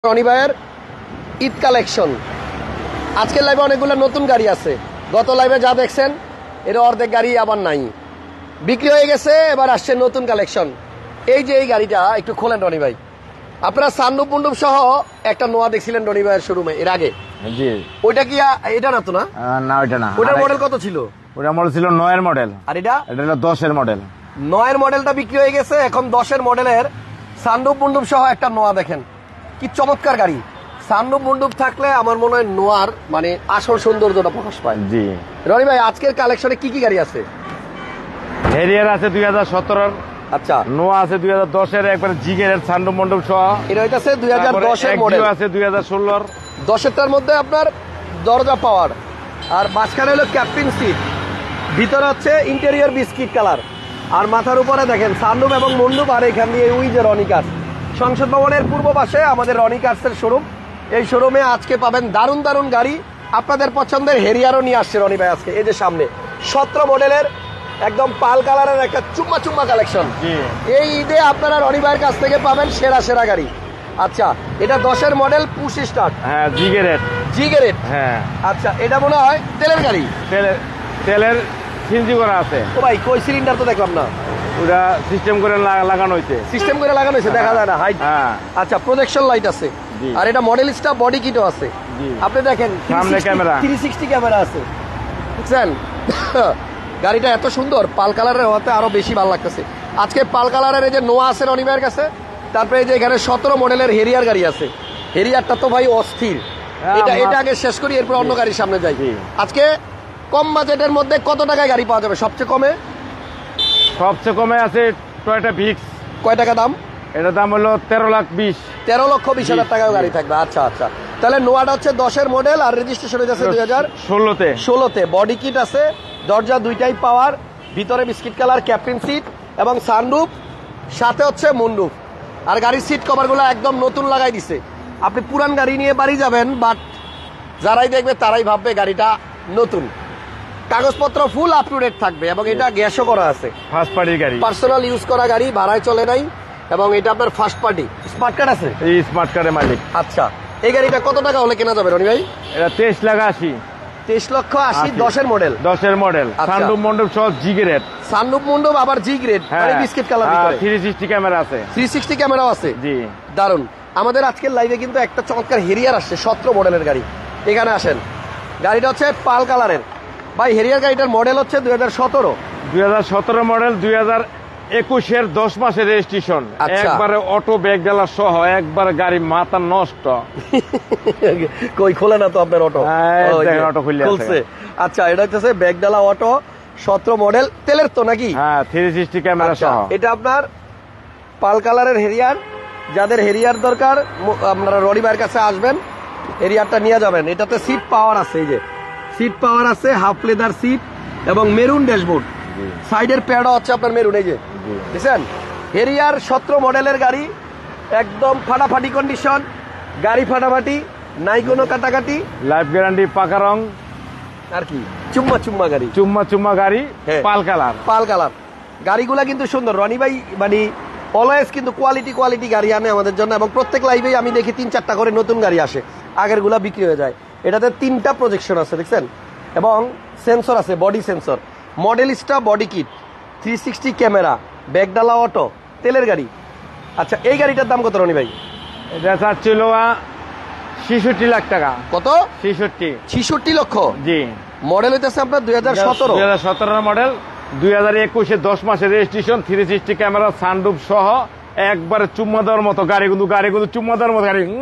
রনি ভাইয়ের ঈদ কালেকশন। আজকের লাইভে অনেকগুলো নতুন গাড়ি আছে। গত লাইভে যা দেখছেন এর অর্ধেক গাড়ি আবার নাই, বিক্রি হয়ে গেছে। এবার আসছে নতুন কালেকশন। এই যে এই গাড়িটা একটু খোলেন রনি ভাই। আপনারা সানরুফ মুন্ডুপ সহ একটা নোয়া দেখছিলেন রনি ভাইয়ের শোরুমে এর আগে। জি, ওইটা কি এটা না তো? না না, ওইটা না। ওটার মডেল কত ছিল? ওটা মডেল ছিল 9 এর মডেল, আর এটা হলো 10 এর মডেল। 9 এর মডেলটা বিক্রি হয়ে গেছে। এখন 10 এর মডেলের সানরুফ মুন্ডুপ সহ একটা নোয়া দেখেন, কি চমৎকার গাড়ি। সানরুফ মুন্ডুপ থাকলে আমার মনে হয় নোয়ার মানে আসল সৌন্দর্যটা প্রকাশ পায়। জি রনি ভাই, আজকের কালেকশনে কি কি গাড়ি আছে? হেরিয়ার আছে 2017 এর, আচ্ছা, নোয়া আছে 2010 এর, একবারে জিগের সানরুফ মন্ডপ সহ। এটা হইতাছে 2010 এর মডেল, আছে 2016 এর। 10 এরটার মধ্যে আপনার দরজা পাওয়ার, আর মাঝখানে হলো ক্যাপ্টেন সিট, ভিতরে হচ্ছে ইন্টেরিয়র বিস্কিট কালার, আর মাথার উপরে দেখেন সানরুফ এবং মন্ডপ। আর এখান দিয়ে ওই যে রনি কার্স, সংসদ ভবনের পূর্ব পাশে আমাদের রনি কার্সের শোরুম। এই শোরুমে আজকে পাবেন দারুণ দারুণ গাড়ি। আপনাদের পছন্দের হেরিয়ারও নিয়ে আসছে রনি ভাই আজকে। এই যে সামনে 17 মডেলের একদম পাল কালারের একটা চুম্মা চুম্মা কালেকশন। এই ঈদে আপনারা রনি ভাইয়ের কাছ থেকে পাবেন সেরা সেরা গাড়ি। আচ্ছা, এটা 10 এর মডেল, পুশ স্টার্ট। হ্যাঁ, জিগেরেট। হ্যাঁ, আচ্ছা, এটা মনে হয় তেলের গাড়ি। তেলের সিএনজি করা আছে। ও ভাই, কই সিলিন্ডার তো দেখলাম না। ওটা সিস্টেম করে লাগানো হয়েছে। সিস্টেম করে লাগানো হয়েছে, দেখা যায় না হাইট। হ্যাঁ, আচ্ছা, প্রজেকশন লাইট আছে। আর এটা মডেলিস্টা বডি কিটও আছে। আপনি দেখেন সামনে ক্যামেরা, 360 ক্যামেরা আছে, বুঝছেন? গাড়িটা এত সুন্দর, পাল কালারের হওয়াতে আরো বেশি ভালো লাগতেছে। আজকে পাল কালারের এই যে নোয়া আছে রনি ভাইয়ের কাছে। তারপরে এই যে এখানে 17 মডেলের হেরিয়ার গাড়ি আছে। হেরিয়ারটা তো ভাই অস্থির। এটা আগে শেষ করি, এরপর অন্য গাড়ির সামনে যাই। আজকে কম বাজেটের মধ্যে কত টাকায় গাড়ি পাওয়া যাবে? সবচেয়ে কমে আছে টয়োটা ভিক্স। কয় টাকা দাম? এটার দাম হলো 13,20,000। 13,20,000 টাকায় গাড়ি থাকবে। আচ্ছা আচ্ছা, তাহলে নোয়াটা হচ্ছে 10 এর মডেল, আর রেজিস্ট্রেশন হয়ে যাচ্ছে 2016-তে। বডি কিট আছে, দরজা দুইটাই পাওয়ার, ভিতরে বিস্কিট কালার ক্যাপ্টেন সিট এবং সানরুফ, সাথে হচ্ছে মুন্ডুপ। আর গাড়ির সিট কভারগুলো একদম নতুন লাগাই দিছে। আপনি পুরান গাড়ি নিয়ে বাড়ি যাবেন, বাট যারাই দেখবে তারাই ভাববে গাড়িটা নতুন। কাগজপত্র ফুল আপ টু ডেট থাকবে, এবং এটা গ্যাসও করা আছে। ফার্স্ট পার্টির গাড়ি, পার্সোনাল ইউজ করা গাড়ি, ভাড়ায় চলে নাই। এবং এটা আপনার ফার্স্ট পার্টি, স্মার্ট কার্ড আছে। এই স্মার্ট কার্ডের মালিক। আচ্ছা, এই গাড়িটা কত টাকা হলে কেনা যাবে রনি ভাই? এটা 23,80,000। 23,80,000, 10 এর মডেল। 10 এর মডেল, সানরুফ মন্ডপ সহ জি গ্রেড। সানরুফ মন্ডপ আবার জি গ্রেড, মানে বিস্কিট কালার। 360 ক্যামেরা আছে। 360 ক্যামেরাও আছে। জি, দারুন। আমাদের আজকের লাইভে কিন্তু একটা চমৎকার হেরিয়ার আসছে, 17 মডেলের গাড়ি। এখানে আসেন, গাড়িটা হচ্ছে পাল কালারের। ভাই, হেরিয়ার গাড়িটার মডেল হচ্ছে 2017 মডেল, 2021-এর 10 মাসের রেজিস্ট্রেশন। একবারে অটো ব্যাগ ডালা সহ, একবার গাড়ি মাথা নষ্ট। কই খোলে না তো আপনার অটো? অটো খুলছে। আচ্ছা, এটা হচ্ছে ব্যাগ ডালা অটো, 17 মডেল, তেলের তো নাকি? হ্যাঁ, 360 ক্যামেরা সহ। এটা আপনার পাল কালারের হেরিয়ার। যাদের হেরিয়ার দরকার আপনারা রনি ভাইয়ের কাছে আসবেন, হেরিয়ারটা নিয়ে যাবেন। এটাতে সিট পাওয়ার আছে, এই যে সিট পাওয়ার আছে, হাফ লেদার সিট এবং মেরুন ড্যাশবোর্ড। সাইডের প্যাডও হচ্ছে আপনার মেরুন, এই যে দেখছেন। হেরিয়ার 17 মডেলের গাড়ি, একদম ফাটাফাটি কন্ডিশন। গাড়ি ফাটাফাটি, নাই কোনো কাটাকাটি, লাইফ গ্যারান্টি, পাকা রং। আর কি চুম্মা চুম্মা গাড়ি, চুম্মা গাড়ি, পাল কালার। গাড়িগুলা কিন্তু সুন্দর। রনি ভাই মানে অলওয়েজ কিন্তু কোয়ালিটি গাড়ি আনে আমাদের জন্য, এবং প্রত্যেক লাইভেই আমি দেখি 3-4টা করে নতুন গাড়ি আসে। আগেরগুলা বিক্রি হয়ে যায়। এটাতে 3টা প্রজেকশন আছে, দেখছেন, এবং সেন্সর আছে, body sensor, Modellista body kit, 360 camera, ব্যাগডালা অটো, তেলের গাড়ি। আচ্ছা, এই গাড়িটার দাম কত রনি ভাই? এটা চাচ্ছিল 66 লাখ টাকা। কত? 66 লক্ষ। জি, মডেল হইতেছে আপনার 2017 মডেল, 2021-এর 10 মাসের রেজিস্ট্রেশন, 360 ক্যামেরা, সানরুফ সহ, একবারে চুম্মা দেওয়ার মতো গাড়ি। কিন্তু চুম্মা দেওয়ার মতো গাড়ি,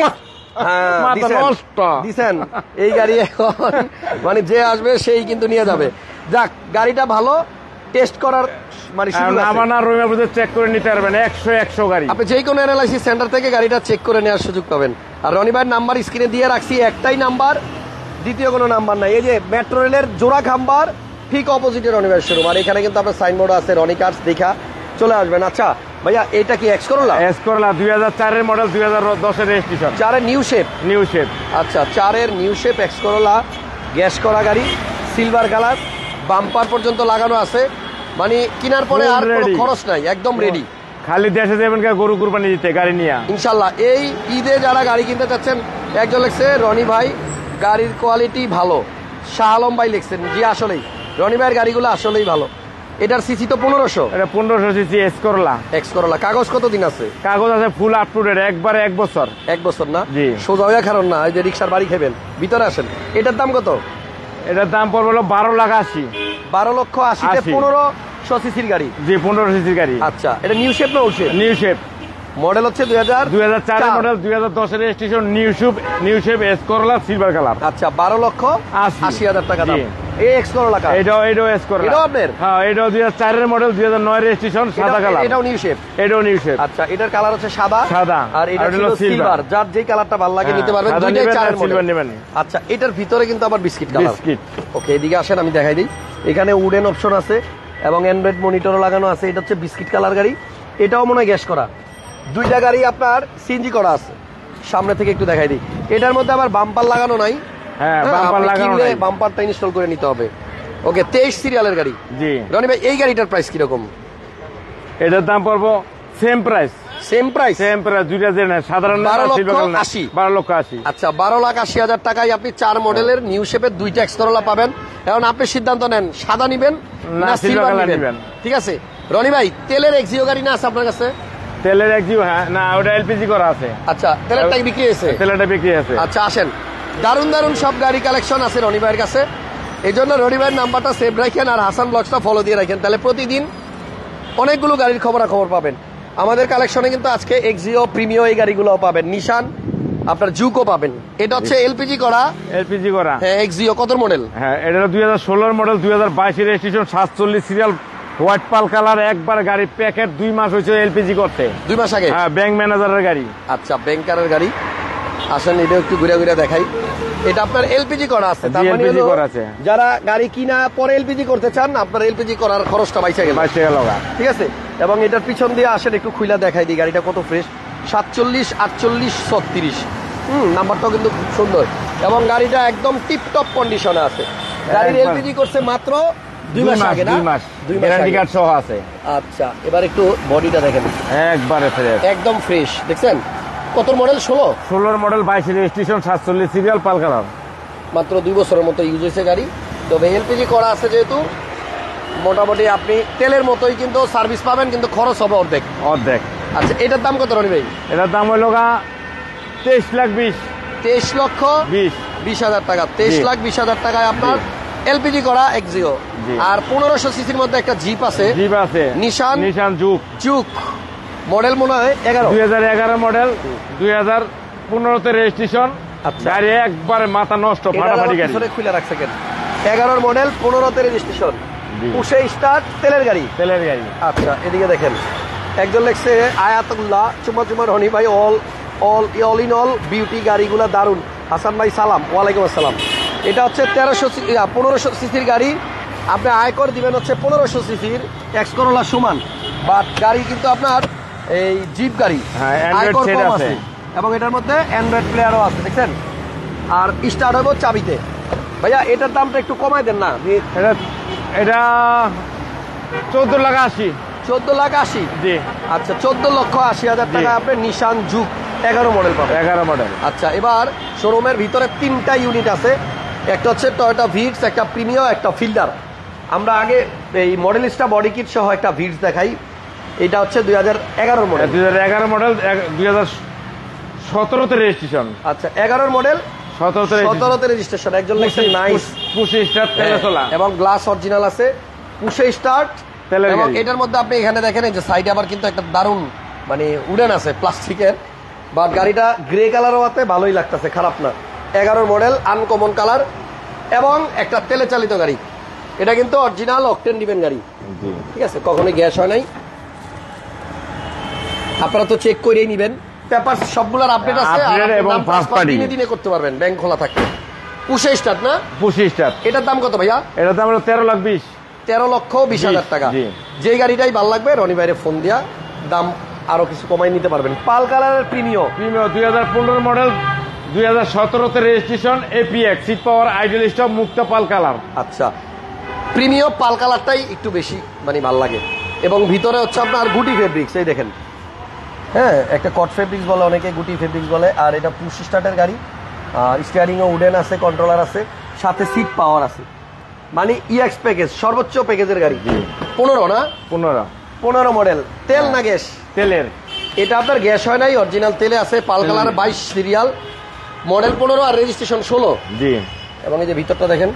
দিছেন। এই গাড়ি এখন মানে যে আসবে সেই কিন্তু নিয়ে যাবে। যাক, গাড়িটা ভালো, টেস্ট করার মানে চেক করে নিতে পারবেন। 100 গাড়ি আপনি যে কোনো অ্যানালাইসিস সেন্টার থেকে গাড়িটা চেক করে নেওয়ার সুযোগ পাবেন। আর রনি ভাইয়ের নাম্বার স্ক্রিনে দিয়ে রাখছি, একটাই নাম্বার, দ্বিতীয় কোনো নাম্বার নাই। এই যে মেট্রো রেলের জোড়া খাম্বার ঠিক অপোজিটে রনি ভাইয়ের শোরুম। আর এখানে কিন্তু আপনার সাইনবোর্ড আছে, রনি কার্স, দেখা চলে আসবেন। আচ্ছা ভাইয়া, এটা কি এক্স করোলা? 2004-এর মডেল, 2010-এর রেজিস্ট্রেশন। 4-এর নিউ শেপ। আচ্ছা, 4-এর new shape X Corolla, gas করা গাড়ি, সিলভার কালার, বাম্পার পর্যন্ত লাগানো আছে। মানে কেনার পরে আর কোনো খরচ নাই, একদম রেডি। খালি দেশে যাবেন গরু কুরবানি দিতে গাড়ি নিয়ে ইনশাল্লাহ। এই ঈদে যারা গাড়ি কিনতে চাচ্ছেন, একজন লিখছে রনি ভাই গাড়ির কোয়ালিটি ভালো, শাহ আলম ভাই লিখছেন। জি আসলেই রনি ভাইয়ের গাড়িগুলো আসলেই ভালো। এটার সিসি তো 1500। এটা 1500 সিসি এক্স করলা। কাগজ কতদিন আছে? কাগজ আছে ফুল আপ টু ডেট, একবারে 1 বছর। 1 বছর না? জি। সোজা হয়ে কারণ না, এই যে রিক্সার বাড়ি খাবেন। ভিতরে আসেন। এটার দাম কত? এটার দাম পড়বে হলো 12,80,000। 12,80,000 1500 সিসির গাড়ি। জি 1500 সিসির গাড়ি। আচ্ছা, এটা নিউ শেপ না old shape? New shape. Model হচ্ছে 2004 এর মডেল, 2010 এর registration, new shape X Corolla silver colour. আচ্ছা, 12,80,000 টাকা দাম। এই এক্স করলা কার? এটাও এস করলা। এটাও আপনার? হ্যাঁ, এটাও 2004 এর মডেল, 2009 এর রেজিস্ট্রেশন, সাদা কালার। এটাও নিউ শেপ? এটাও নিউ শেপ। আচ্ছা, এটার কালার হচ্ছে সাদা। আর এটা হলো হলো সিলভার। যার যেই কালারটা ভালো লাগে নিতে পারবেন। দুইটাই 4 এর মডেল নেবেন। আচ্ছা, এটার ভিতরে কিন্তু আবার বিস্কিট কালার। বিস্কিট। ওকে, এদিকে আসেন আমি দেখাই দিই। এখানে উডেন অপশন আছে এবং অ্যান্ড্রয়েড মনিটরও লাগানো আছে। এটা হচ্ছে বিস্কিট কালার গাড়ি। এটাও মনে হয় গ্যাস করা। দুইটা গাড়ি আপনার সিএনজি করা আছে। সামনে থেকে একটু দেখাই দিই। এটার মধ্যে আবার বাম্পার লাগানো নাই। হ্যাঁ, বাম্পার লাগানো নাই। বাম্পারটা ইনস্টল করে নিতে হবে। ওকে, 23 সিরিয়ালের গাড়ি। জি রনি ভাই, এই গাড়িটার প্রাইস কিরকম? এটার দাম পড়বো সেম প্রাইস। দুইটা যে সাধারণ 12,80,000। আচ্ছা, 12,80,000 টাকায় আপনি 4 মডেলের নিউ শেপের দুইটা এক্স করলা পাবেন। এখন আপনি সিদ্ধান্ত নেন, সাদা নিবেন না সিলভার নিবেন। ঠিক আছে রনি ভাই, তেলের এক্সিও গাড়ি না আছে আপনার কাছে? তেলের এক্সিও? হ্যাঁ, না ওটা এলপিজি করা আছে। আচ্ছা, তেলেরটাই বিক্রি হয়েছে? তেলেরটা বিক্রি আছে। আচ্ছা, আসেন। দারুণ সব গাড়ি কালেকশন আছে রনি ভাইয়ের কাছে। এই জন্য রনি ভাইয়ের নাম্বারটা সেভ রাখেন আর হাসান ব্লগসটা ফলো দিয়ে রাখেন, তাহলে প্রতিদিন অনেকগুলো গাড়ির খবরাখবর পাবেন। আমাদের কালেকশনে কিন্তু আজকে এক্সিও, প্রিমিও এই গাড়িগুলো পাবেন। নিশান, আপনার জুকও পাবেন। এটা হচ্ছে এলপিজি করা। হ্যাঁ, এক্সিও কত মডেল? হ্যাঁ, এটা 2016 মডেল, 2022 এর registration, 47 serial, white pearl colour, একবার গাড়ি প্যাকেট। 2 মাস হয়েছে এলপিজি করতে। 2 মাস আগে? হ্যাঁ, ব্যাংক ম্যানেজারের গাড়ি। আচ্ছা, ব্যাংকারের গাড়ি। আসেন, এটা একটু ঘুরে দেখাই। এটা আপনার এলপিজি করা আছে। তার মানে এলপিজি করা আছে। যারা গাড়ি কিনা পরে এলপিজি করতে চান, আপনার এলপিজি করার খরচটা বাইচে গেল। ঠিক আছে। এবং এটার পিছন দিয়ে আসেন, একটু খুইলা দেখাই দিই গাড়িটা কত ফ্রেশ। 47, 48, 36। নাম্বারটাও কিন্তু খুব সুন্দর এবং গাড়িটা একদম টিপটপ কন্ডিশনে আছে। গাড়ির এলপিজি করছে মাত্র 2 মাস আগে না? 2 মাস গ্যারান্টি কার্ড সহ আছে। আচ্ছা, এবার একটু বডিটা দেখেন। একবারে ফ্রেশ, একদম ফ্রেশ। দেখছেন কত model? 16 model, 22 registration, 47 serial, pearl colour. মাত্র 2 বছরের মতো ইউজ হয়েছে গাড়ি। তবে এলপিজি করা আছে যেহেতু মোটামুটি আপনি তেলের মতোই কিন্তু সার্ভিস পাবেন, কিন্তু খরচ হবে অর্ধেক। আচ্ছা, এটার দাম কত রনি ভাই? এটার দাম হলো 23,20,000। 23,20,000 টাকা। 23,20,000 টাকায় আপনার এলপিজি করা এক্সিও। আর 1500 সিসির মধ্যে একটা জিপ আছে। নিশান জুক। মডেল মনে হয় 2011 মডেল, 2015 তে রেজিস্ট্রেশন। গাড়ি একবারে মাথা নষ্ট, ফাটাফাটি গাড়ি। খুলে রাখছে কেন? 11 মডেল, 15 তে রেজিস্ট্রেশন, পুশে স্টার্ট, তেলের গাড়ি। আচ্ছা, এদিকে দেখেন। একজন লেখছে আয়াতুল্লাহ, চুমা রনি ভাই, অল ইন অল বিউটি, গাড়িগুলা দারুন। হাসান ভাই সালাম। ওয়ালাইকুম আসসালাম। এটা হচ্ছে 1500 সিসির গাড়ি। আপনি আয়কর দিবেন হচ্ছে 1500 সিসির এক্স করোলা সমান। বাট গাড়ি কিন্তু আপনার এই জিপ গাড়ি, আয়কর কম আছে এবং এটার মধ্যে অ্যান্ড্রয়েড প্লেয়ারও আছে। দেখছেন? আর স্টার্ট হবে চাবিতে। ভাইয়া, এটার দামটা একটু কমাই দেন না? এটা 14,80,000। 14,80,000? জি। আচ্ছা, 14,80,000 টাকা আপনি নিশান জুক 11 মডেল পাবেন। 11 মডেল। আচ্ছা, এবার শোরুমের ভিতরে 3টা ইউনিট আছে। একটা হচ্ছে টয়োটা ভিটস, একটা প্রিমিও, একটা ফিল্ডার। আমরা আগে এই মডেলিস্টা বডি কিট সহ একটা ভিটস দেখাই। এটা হচ্ছে 2011 মডেল। 2011 মডেল, 2017 তে রেজিস্ট্রেশন। আচ্ছা, 11 মডেল, 17 তে রেজিস্ট্রেশন। একজন লেখছে নাইস, পুশে স্টার্ট, তেলে চলা এবং গ্লাস অরিজিনাল আছে, পুশে স্টার্ট। এবং এটার মধ্যে আপনি এখানে দেখেন এই যে সাইডে আবার কিন্তু একটা দারুণ মানে উডেন আছে প্লাস্টিকের। বা গাড়িটা গ্রে কালারও আছে, ভালোই লাগতেছে, খারাপ না। 11 মডেল, আনকমন কালার এবং একটা তেলে চালিত গাড়ি। এটা কিন্তু অরিজিনাল অকটেন ডিভেন গাড়ি। ঠিক আছে, কখনোই গ্যাস হয় নাই। আপনারা তো চেক করেই নিবেন। পেপার সবগুলোর আপডেট আছে এবং দিনে করতে পারবেন, ব্যাংক খোলা থাকবে। পুশে স্টার্ট না? পুশে স্টার্ট। এটার দাম কত ভাইয়া? এটার দাম হলো 13,20,000। 13,20,000 টাকা। যে গাড়িটাই ভালো লাগবে রনি ভাইয়ের ফোন দিয়া দাম আরো কিছু কমাই নিতে পারবেন। পাল কালারের প্রিমিও 2015 মডেল, 2017 তে registration, APX, seat power, idle stop, মুক্তা, পাল কালার। আচ্ছা, প্রিমিও পাল কালারটাই একটু বেশি মানে ভালো লাগে। এবং ভিতরে হচ্ছে আপনার গুটি ফেব্রিক্স, এই দেখেন, হ্যাঁ, একটা কট ফেব্রিক্স বলে অনেকে, গুটি ফেব্রিক্স বলে। আর এটা পুশ স্টার্টের গাড়ি, আর স্টিয়ারিংও উডেন আছে, কন্ট্রোলার আছে, সাথে সিট পাওয়ার আছে, মানে ইএক্স প্যাকেজ, সর্বোচ্চ প্যাকেজের গাড়ি। 15 না, 15 মডেল। তেল না গ্যাস? তেলের। এটা আপনার গ্যাস হয় নাই, অরিজিনাল তেলে আছে, পাল কালার, 22 সিরিয়াল, মডেল 15 আর রেজিস্ট্রেশন 16। জি। এবং এই যে ভিতরটা দেখেন,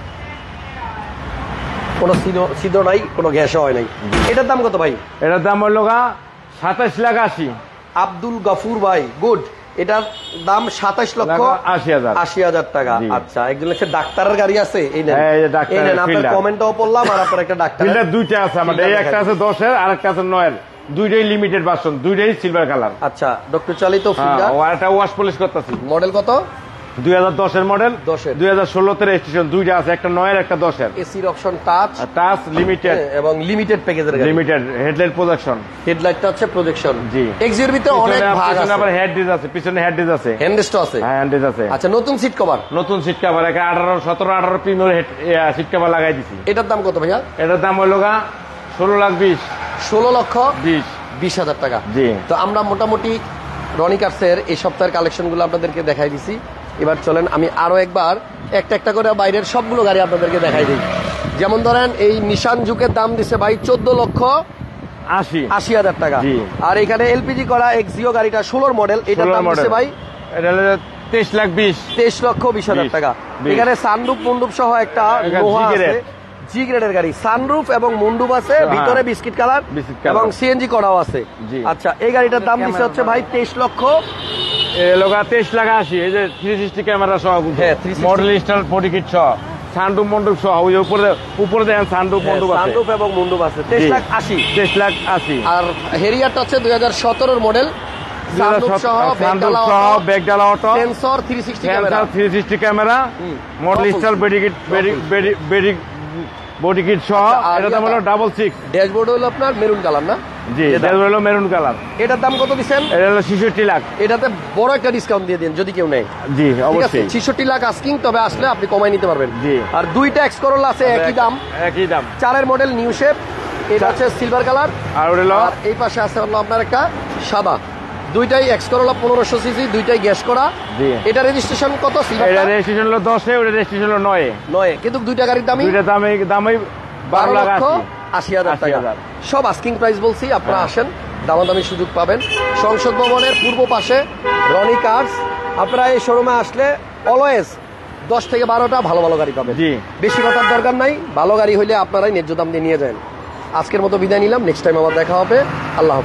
কোনো ছিদ্র নাই, কোনো গ্যাসও হয় নাই। এটার দাম কত ভাই? এটার দাম হলো 27,80,000। আব্দুল গফুর ভাই, গুড। এটার দাম 27,80,000 টাকা। আচ্ছা, একজন হচ্ছে ডাক্তারের গাড়ি আছে, এই নেন, এই নেন, আপনার কমেন্টটাও পড়লাম, আর আপনার একটা ডাক্তার। দুইটা আছে আমাদের, এই একটা আছে 10-এর আর একটা আছে 9-এর, দুইটাই লিমিটেড ভার্সন, দুইটাই সিলভার কালার। আচ্ছা, ডক্টর চালিত ফিঙ্গার। আর একটা ওয়াশ পলিশ করতেছি। মডেল কত? 2010-এর মডেল, 2016-তে রেজিস্ট্রেশন, দুইটা আছে, একটা 9-এর একটা 10-এর। এসির অপশন টাচ লিমিটেড এবং লিমিটেড প্যাকেজের গাড়ি। লিমিটেড হেডলাইট প্রজেকশন, হেডলাইটটা হচ্ছে প্রজেকশন। জি। এক্সির ভিতরে অনেক ভাগ আছে, আবার হেড ডিস আছে, পিছনে হেড ডিস আছে, হ্যান্ডরেস্ট আছে। হ্যাঁ, হ্যান্ড ডিস আছে। আচ্ছা, নতুন সিট কভার? নতুন seat cover, 18, 17, 18 premier seat cover লাগাই দিছি। এটার দাম কত ভাইয়া? এটার দাম হলো 16,20,000। 16,20,000 টাকা। জি। তো আমরা মোটামুটি রনি কার্সের এই সপ্তাহের কালেকশনগুলো আপনাদেরকে দেখাই দিছি। এবার চলেন আমি আরো একবার একটা করে বাইরের সবগুলো গাড়ি আপনাদেরকে দেখাই দিই। যেমন ধরেন এই নিশান জুকের দাম দিছে ভাই 14,80,000 টাকা। আর এখানে এলপিজি করা এক্সিও গাড়িটা 16 মডেল, এটার দাম দিছে ভাই 23,20,000 টাকা। এখানে সানরুফ মুন্ডুপ সহ একটা জি গ্রেডের গাড়ি, সানরুফ এবং মুন্ডুপ আছে, ভিতরে বিস্কিট কালার এবং সিএনজি করাও আছে। আচ্ছা, এই গাড়িটার দাম দিছে হচ্ছে ভাই 23,80,000। এই যে 360 ক্যামেরা সহ, মডেল স্টার বডি কিট সহ, সানরুফ মন্ডুপ সহ, ওই উপরে দেখেন সানরুফ মন্ডুপ আছে, সানরুফ এবং মুন্ডুপ আছে। 23,80,000। আর হেরিয়ারটা হচ্ছে 2017 মডেল, সানরুফ সহ, ব্যাকডালা auto, sensor, 360 camera, model star body kit সহ। এটার দাম হলো 66,000। ড্যাশবোর্ড হলো আপনার মেরুন কালার না? জি, ড্যাশবোর্ড হলো মেরুন কালার। এটার দাম কত দিবেন? এটা হলো 66 লাখ। এটাতে বড় একটা ডিসকাউন্ট দিয়ে দিন যদি কেউ নেয়। জি, অবশ্যই। 66 লাখ আস্কিং, তবে আসলে আপনি কমাই নিতে পারবেন। জি। আর দুইটা এক্স করোলা আছে, একই দাম। 4-এর মডেল, নিউ শেপ, এটা হচ্ছে সিলভার কালার, আর এই পাশে আছে হলো আপনার একটা সাদা। দুইটাই এক্স করোলা 1500 সিসি, দুইটাই গ্যাস করা। এটা রেজিস্ট্রেশন কত? এটা রেজিস্ট্রেশন হলো 10-এ, ওটা রেজিস্ট্রেশন হলো 9-এ। কিন্তু দুইটা গাড়ির দামই 12,80,000 টাকা। সব আস্কিং প্রাইস বলছি, আপনারা আসেন, দামাদামি সুযোগ পাবেন। সংসদ ভবনের পূর্ব পাশে রনি কার্স। আপনারা এই শোরুমে আসলে অলওয়েজ 10 থেকে 12টা ভালো ভালো গাড়ি পাবেন। বেশি কথার দরকার নাই, ভালো গাড়ি হইলে আপনারাই ন্যায্য দাম দিয়ে নিয়ে যান। আজকের মতো বিদায় নিলাম, নেক্সট টাইম আবার দেখা হবে। আল্লাহ।